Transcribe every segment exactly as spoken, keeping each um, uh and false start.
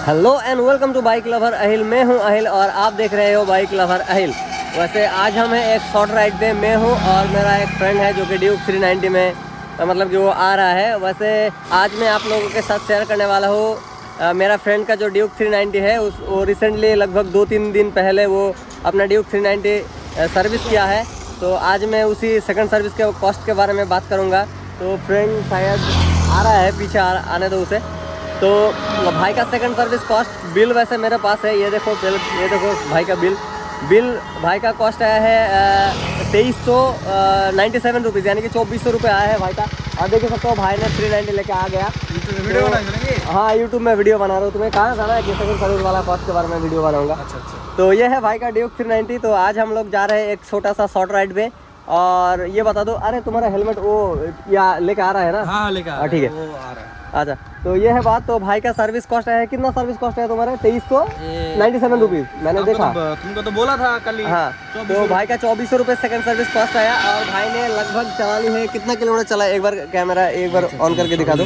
Hello and welcome to bike lover Ahil. मैं हूं अहिल और आप देख रहे हो बाइक लवर अहिल। वैसे आज हम हैं एक शॉर्ट राइड पे। मैं हूं और मेरा एक फ्रेंड है जो कि ड्यूक थ्री नाइंटी में मतलब कि वो आ रहा है। वैसे आज मैं आप लोगों के साथ शेयर करने वाला हूं मेरा फ्रेंड का जो ड्यूक थ्री नाइंटी है उस वो रिसेंटली लगभग दो तीन दिन पहले वो अपना ड्यूक थ्री नाइंटी सर्विस किया है। तो आज मैं उसी सेकंड सर्विस के कॉस्ट के बारे में बात करूँगा। तो फ्रेंड शायद आ रहा है, पीछे आ, आने दो उसे। तो भाई का सेकंड सर्विस कॉस्ट बिल वैसे मेरे पास है, ये देखो बिल, ये देखो भाई का बिल बिल भाई का कॉस्ट आया है तेईस सौ नाइन्टी सेवन रुपीज़, यानी कि चौबीस सौ रुपये आया है भाई का। और देख सकते हो भाई ने थ्री नाइन्टी लेके आ गया। वीडियो तो, हाँ यूट्यूब में वीडियो बना रहा हूँ। तुम्हें कहाँ जाना है कि सेकंड सर्विस वाला कॉस्ट के बारे में वीडियो बनाऊंगा। अच्छा अच्छा। तो ये है भाई का ड्यूक थ्री नाइंटी। तो आज हम लोग जा रहे हैं एक छोटा सा शॉर्ट राइड पे। और ये बता दो, अरे तुम्हारा हेलमेट वो या लेके आ रहा है ना? हाँ लेके आ रहा है, ठीक है वो आ रहा है। अच्छा, तो ये है बात। तो भाई का सर्विस कॉस्ट है, कितना सर्विस कॉस्ट है तुम्हारे? तेईस सौ नाइन्टी सेवन रुपीज़ मैंने देखा। तो, तुमको तो बोला था कल ही। हाँ, तो भाई का चौबीस सौ रुपये सेकंड सर्विस कॉस्ट आया। और भाई ने लगभग चला ली है, कितना किलोमीटर चला? एक बार कैमरा एक बार ऑन करके दिखा दो।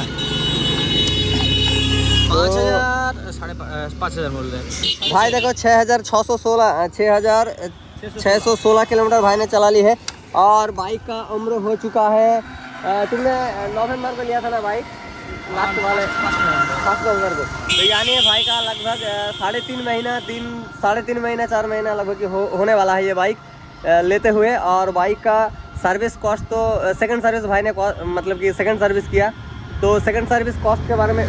पाँच हज़ार साढ़े पाँच हज़ार बोल रहे हैं भाई। देखो छः हज़ार छः सौ सोलह छः हज़ार छः सौ सोलह किलोमीटर भाई ने चला ली है। और बाइक का उम्र हो चुका है, तुमने नवंबर को लिया था ना बाइक, लास्ट वाले फर्स्ट नवंबर को। तो यानी भाई का लगभग साढ़े तीन महीना तीन साढ़े तीन महीना चार महीना लगभग हो, होने वाला है ये बाइक लेते हुए। और बाइक का सर्विस कॉस्ट तो सेकंड सर्विस भाई ने मतलब कि सेकंड सर्विस किया। तो सेकंड सर्विस कॉस्ट के बारे में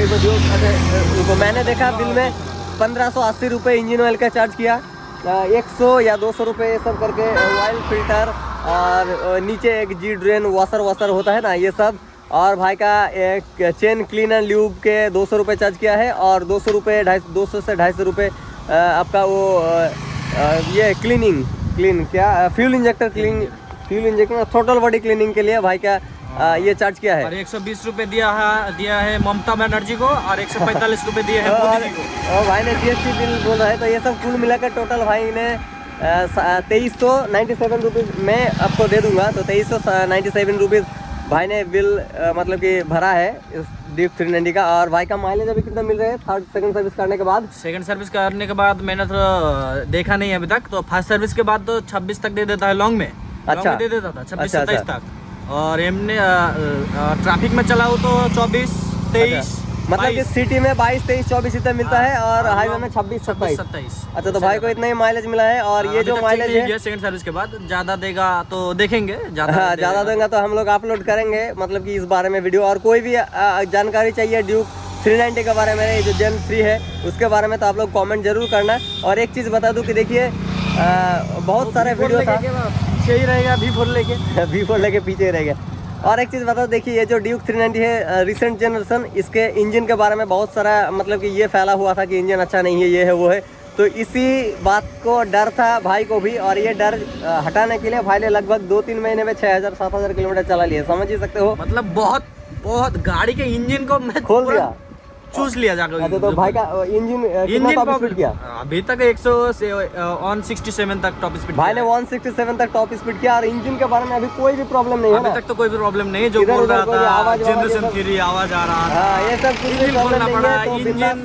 जो मैंने देखा बिल में पंद्रह सौ अस्सी रुपये इंजन ऑयल का चार्ज किया, एक सौ या दो सौ रुपये सब करके ऑयल फिल्टर और नीचे एक जी ड्रेन वॉशर वॉशर होता है ना ये सब। और भाई का एक चेन क्लीनर ल्यूब के दो सौ रुपये चार्ज किया है। और दो सौ रुपये ढाई दो सौ से ढाई सौ रुपये आपका वो ये क्लीनिंग क्लीन क्या fuel injector clean fuel injector total body cleaning के लिए भाई का आ, ये चार्ज किया है। और एक सौ बीस रुपये दिया है दिया है ममता बनर्जी को, और एक सौ पैंतालीस रुपये दिए हैं मोदी जी को। और भाई ने जीएसटी बिल बोला है। तो ये सब कुल मिलाकर टोटल भाई ने तेईस सौ नाइन्टी सेवन रुपीज़ मैं आपको दे दूंगा। तो तेईस सौ नाइन्टी सेवन रुपीज़ भाई ने बिल आ, मतलब कि भरा है इस ड्यूक थ्री नाइंटी का। और भाई का माइलेज अभी कितना मिल रहा है थर्ड सेकंड सर्विस करने के बाद? सेकंड सर्विस करने के बाद मैंने तो देखा नहीं अभी तक। तो फर्स्ट सर्विस के बाद तो छब्बीस तक दे देता है लॉन्ग में। अच्छा में दे देता था छब्बीस सत्ताईस तक। और एमने ट्रैफिक में चलाओ तो चौबीस तेईस, मतलब कि सिटी में बाईस तेईस चौबीस इतना मिलता है और हाईवे में छब्बीस सत्ताईस सत्ताईस। अच्छा, तो भाई को इतना ही माइलेज मिला है। और ये जो माइलेज है सेकंड सर्विस के बाद ज्यादा देगा तो देखेंगे, ज्यादा ज्यादा देगा तो हम लोग अपलोड करेंगे मतलब कि इस बारे में वीडियो। और कोई भी जानकारी चाहिए ड्यूक थ्री नाइंटी के बारे में, जो जेन थ्री है उसके बारे में, तो आप लोग कमेंट जरूर करना। और एक चीज़ बता दूं कि देखिए बहुत सारे वीडियो था यही रहेगा, वी फोर लेके वी फोर लेके पीछे रहेगा। और एक चीज़ बताओ, देखिए ये जो ड्यूक थ्री नाइंटी है रिसेंट जनरेशन, इसके इंजन के बारे में बहुत सारा मतलब कि ये फैला हुआ था कि इंजन अच्छा नहीं है, ये है वो है। तो इसी बात को डर था भाई को भी। और ये डर हटाने के लिए भाई ने लगभग दो तीन महीने में छः हज़ार सात हज़ार किलोमीटर चला लिया, समझ ही सकते हो। मतलब बहुत बहुत गाड़ी के इंजन को मैं खोल दिया, चूस लिया जाकर। तो, तो भाई का इंजन कितना टॉप स्पीड किया? अभी तक एक सौ से वन सिक्सटी सेवन तक टॉप स्पीड भाई ने वन सिक्सटी सेवन तक टॉप स्पीड किया। और इंजन के बारे में अभी कोई भी प्रॉब्लम नहीं है, अभी तक तो कोई भी प्रॉब्लम नहीं है। जो बोल रहा था जनरेशन थ्री आवाज आ रहा था, ये सब खोलना पड़ा, इंजन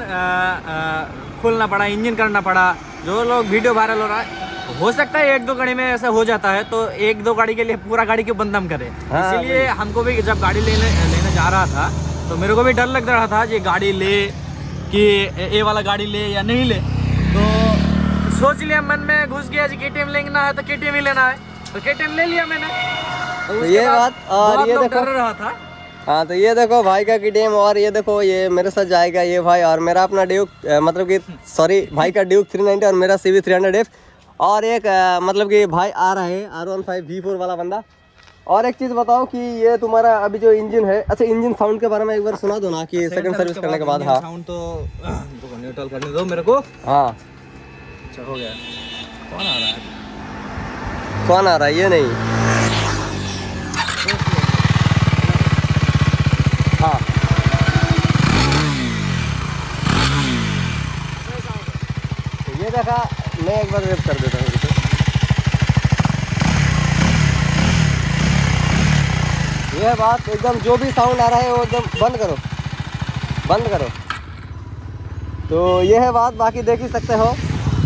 खोलना पड़ा, इंजन करना पड़ा। जो लोग वीडियो वायरल हो रहा है, हो सकता है एक दो गाड़ी में ऐसा हो जाता है, तो एक दो गाड़ी के लिए पूरा गाड़ी क्यों बंदम करे। इसीलिए हमको भी जब गाड़ी लेने लेने जा रहा था तो मेरे को भी डर लग रहा था ये गाड़ी ले कि ये वाला गाड़ी ले या नहीं ले। तो सोच लिया, मन में घुस गया कि केटीएम लेना है तो केटीएम ही लेना है, तो केटीएम ले लिया मैंने। तो ये बात। और ये देखो रहा था। हाँ, तो ये देखो भाई का केटीएम। और ये देखो ये मेरे साथ जाएगा ये भाई, और मेरा अपना ड्यूक मतलब कि सॉरी भाई का ड्यूक थ्री नाइंटी और मेरा C V three hundred F. और एक आ, मतलब कि भाई आ रहा है R one five V four वाला बंदा। और एक चीज़ बताओ कि ये तुम्हारा अभी जो इंजन है, अच्छा इंजन साउंड के बारे में एक बार सुना दो ना कि सेकंड सर्विस करने के बाद। हाँ, साउंड तो न्यूट्रल करने दो मेरे को। हाँ अच्छा हो गया। कौन आ रहा है? कौन आ रहा है ये नहीं। हाँ, तो ये देखा, मैं एक बार वेब कर देता हूँ। ये बात एकदम, जो भी साउंड आ रहा है वो एकदम बंद करो, बंद करो। तो ये है बात, बाकी देख ही सकते हो।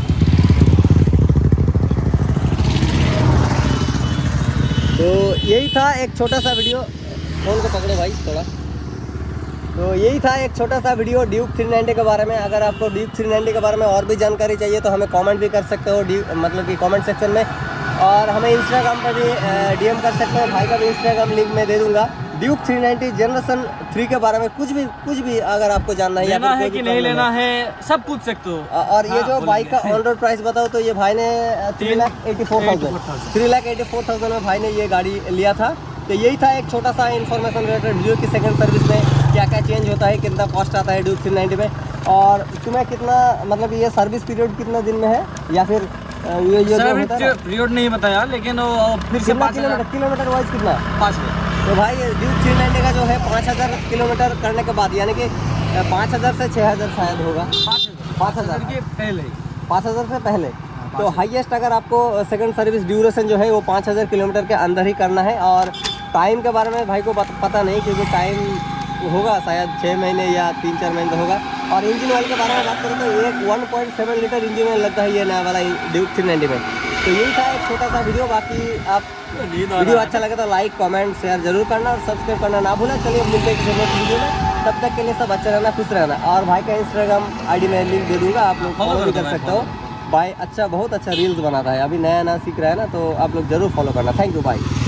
तो यही था एक छोटा सा वीडियो, फोन को पकड़ो भाई थोड़ा। तो यही था एक छोटा सा वीडियो ड्यूक थ्री नाइंटी के बारे में। अगर आपको ड्यूक थ्री नाइंटी के बारे में और भी जानकारी चाहिए तो हमें कमेंट भी कर सकते हो, ड्यूक मतलब कि कमेंट सेक्शन में, और हमें इंस्टाग्राम पर भी डीएम कर सकते हो। भाई का भी इंस्टाग्राम लिंक मैं दे दूंगा। Duke three ninety generation three के बारे में कुछ भी कुछ भी अगर आपको जानना है या लेना है कि नहीं लेना है सब पूछ सकते हो। और ये जो बाइक का ऑन रोड प्राइस बताओ तो ये भाई ने three lakh eighty four thousand three lakh eighty four thousand में भाई ने ये गाड़ी लिया था। तो यही था एक छोटा सा इन्फॉर्मेशन रिलेटेड वीडियो की सेकंड सर्विस में क्या क्या चेंज होता है, कितना कॉस्ट आता है ड्यूक थ्री नाइंटी में, और तुम्हें कितना मतलब ये सर्विस पीरियड कितना दिन में है, या फिर ये ये पीरियड नहीं बताया, लेकिन वो फिर से पाँच किलोमीटर किलोमीटर वाइज कितना पाँच में। तो भाई ड्यूक थ्री नाइंटी का जो है पाँच हज़ार किलोमीटर करने के बाद, यानी कि पाँच हज़ार से छः हज़ार शायद होगा, पाँच हज़ार के पहले पाँच हज़ार से पहले। तो हाईएस्ट अगर आपको सेकंड सर्विस ड्यूरेशन जो है वो पाँच हज़ार किलोमीटर के अंदर ही करना है। और टाइम के बारे में भाई को पता नहीं, क्योंकि टाइम होगा शायद छः महीने या तीन चार महीने होगा। और इंजन ऑयल के बारे में बात करें तो एक one point seven litre engine oil लगता है ये नया वाला ड्यूक थ्री नाइंटी में। तो यही था एक छोटा सा वीडियो। बाकी आप वीडियो अच्छा लगे तो लाइक कमेंट शेयर जरूर करना और सब्सक्राइब करना ना भूलें। चलिए मिलते हैं नेक्स्ट वीडियो में, तब तक के लिए सब अच्छा रहना, खुश रहना। और भाई का इंस्टाग्राम आईडी में लिंक दे दूंगा, आप लोग फॉलो भी कर सकते हो। भाई अच्छा बहुत अच्छा रील्स बनाता है, अभी नया नया सीख रहा है ना, तो आप लोग जरूर फॉलो करना। थैंक यू भाई।